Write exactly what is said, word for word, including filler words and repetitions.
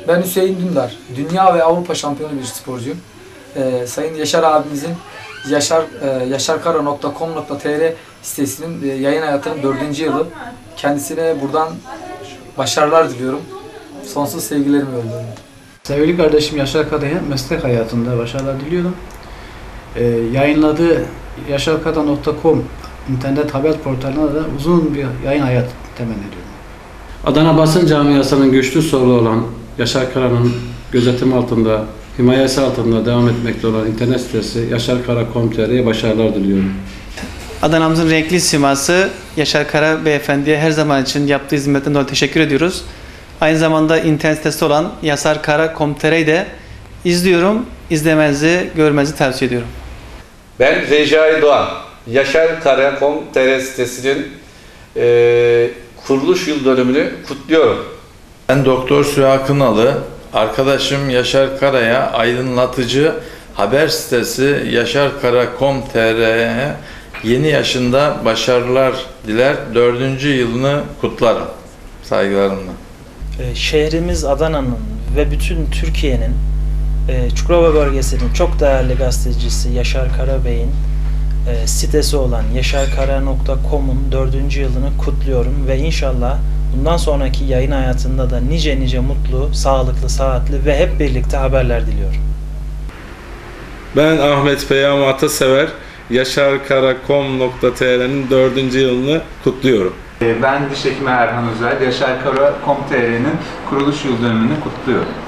Ben Hüseyin Dündar. Dünya ve Avrupa şampiyonu bir sporcuyum. Ee, Sayın Yaşar abimizin yaşar e, yaşarkara nokta com nokta tr sitesinin e, yayın hayatının dördüncü yılı. Kendisine buradan başarılar diliyorum. Sonsuz sevgilerimi yolluyorum. Sevgili kardeşim Yaşar Kara'ya meslek hayatında başarılar diliyorum. Ee, yayınladığı yaşarkara nokta com internet haber portalına da uzun bir yayın hayatı temenni ediyorum. Adana basın camiasının güçlü solu olan Yaşar Kara'nın gözetim altında, himayesi altında devam etmekte olan internet sitesi yaşarkara nokta com nokta tr'ye başarılar diliyorum. Adana'mızın renkli siması Yaşar Kara Beyefendi'ye her zaman için yaptığı hizmetten dolayı teşekkür ediyoruz. Aynı zamanda internet sitesi olan yaşarkara nokta com nokta tr'yi de izliyorum, izlemenizi, görmenizi tavsiye ediyorum. Ben Recai Doğan, yaşarkara nokta com nokta tr sitesinin e, kuruluş yıl dönümünü kutluyorum. Ben Doktor Süha Kınalı, arkadaşım Yaşar Kara'ya aydınlatıcı haber sitesi yaşarkara nokta com nokta tr'ye yeni yaşında başarılar diler, dördüncü yılını kutlarım saygılarımla. Şehrimiz Adana'nın ve bütün Türkiye'nin Çukurova bölgesinin çok değerli gazetecisi Yaşar Kara Bey'in sitesi olan yaşarkara nokta com'un dördüncü yılını kutluyorum ve inşallah bundan sonraki yayın hayatında da nice nice mutlu, sağlıklı, saatli ve hep birlikte haberler diliyorum. Ben Ahmet Peyami Atasever, yaşarkara nokta com nokta tr'nin dördüncü yılını kutluyorum. Ben diş hekimi Erhan Özel, yaşarkara nokta com nokta tr'nin kuruluş yıl dönümünü kutluyorum.